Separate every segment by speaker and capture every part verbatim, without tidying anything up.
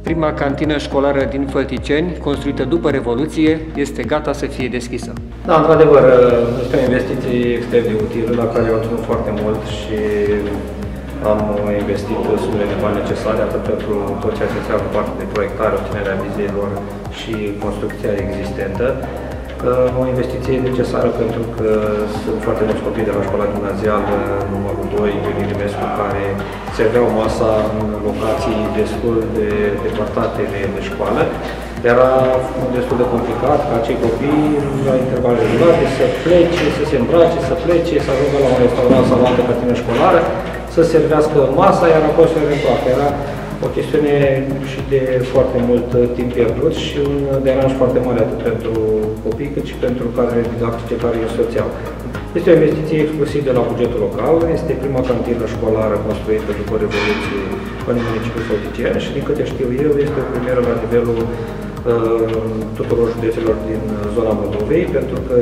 Speaker 1: Prima cantină școlară din Fălticeni, construită după Revoluție, este gata să fie deschisă.
Speaker 2: Da, într-adevăr, este o investiție extrem de utilă, la care am ținut foarte mult și am investit sumele de bani necesare, atât pentru tot ceea ce înseamnă parte de proiectare, obținerea vizelor și construcția existentă. O investiție necesară pentru că sunt foarte mulți copii de la școala gimnazială numărul doi, Iulie Rimescu, care serveau masa în locații destul de depărtate de, de școală. Era destul de complicat ca acei copii, la intervale regulate, să plece, să se îmbrace, să plece, să ajungă la un restaurant sau la altă cantină școlară, să servească masa, iar apoi să reîntoarcă. Era o chestiune și de foarte mult timp pierdut și un deranj foarte mare atât pentru copii cât și pentru cadrele didactice care îi însoțeau. Este o investiție exclusiv de la bugetul local, este prima cantină școlară construită după Revoluție în municipiul Fălticeni și, din câte știu eu, este o premieră la nivelul uh, tuturor județelor din zona Moldovei, pentru că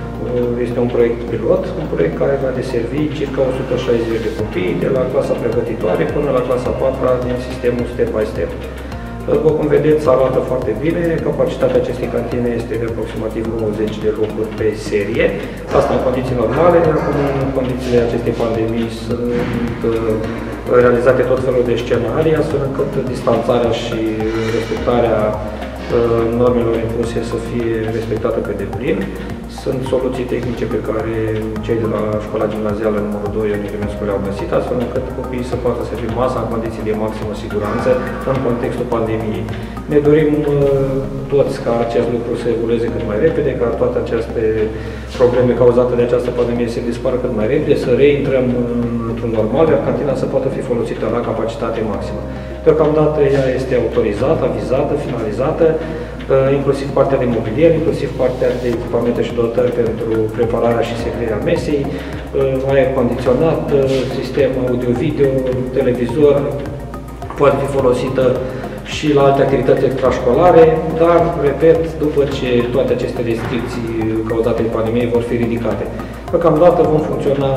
Speaker 2: este un proiect pilot, un proiect care va deservi circa o sută șaizeci de copii de la clasa pregătitoare până la clasa a patra din sistemul step by step. După cum vedeți, arată foarte bine, capacitatea acestei cantine este de aproximativ nouăzeci de locuri pe serie. Asta în condiții normale, acum în condițiile acestei pandemii sunt realizate tot felul de scenarii, astfel încât distanțarea și respectarea normelor impuse să fie respectate pe deplin. Sunt soluții tehnice pe care cei de la școala gimnazială numărul doi, Iulie Rimescu, le-au găsit, astfel încât copiii să poată servi masa în condiții de maximă siguranță în contextul pandemiei. Ne dorim toți ca acest lucru să evolueze cât mai repede, ca toate aceste probleme cauzate de această pandemie să dispară cât mai repede, să reintrăm într-un normal, iar cantina să poată fi folosită la capacitate maximă. Deocamdată ea este autorizată, avizată, finalizată, inclusiv partea de mobilier, inclusiv partea de echipamente și dotări pentru prepararea și servirea mesei, aer condiționat, sistem audio-video, televizor, poate fi folosită și la alte activități extrașcolare, dar, repet, după ce toate aceste restricții cauzate de pandemie vor fi ridicate. Deocamdată vom funcționa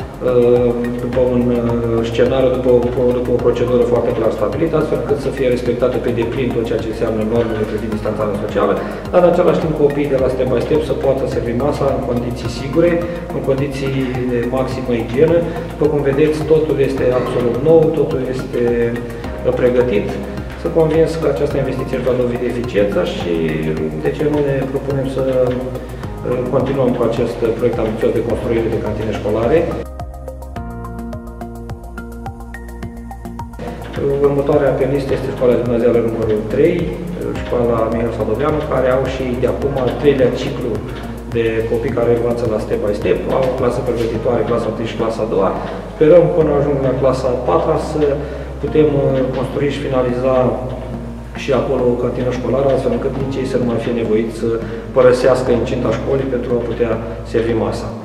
Speaker 2: după un scenariu, după o, după o procedură foarte clar stabilită, astfel încât să fie respectate pe deplin tot ceea ce înseamnă normele privind distanțarea socială, dar în același timp copiii de la step by step să poată servi masa în condiții sigure, în condiții de maximă igienă. După cum vedeți, totul este absolut nou, totul este pregătit. Sunt convins că această investiție va dovedi eficiența și de ce nu ne propunem să continuăm cu acest proiect ambițios de construire de cantine școlare. Următoarea pe listă este școala gimnazială numărul trei, școala Mihail Sadoveanu, care au și de acum al treilea ciclu de copii care învață la step by step, au o clasă pregătitoare, clasa unu și clasa a doua. Sperăm până ajung la clasa a patra să putem construi și finaliza și acolo o cantină școlară, astfel încât nici ei să nu mai fie nevoiți să părăsească incinta școlii pentru a putea servi masa.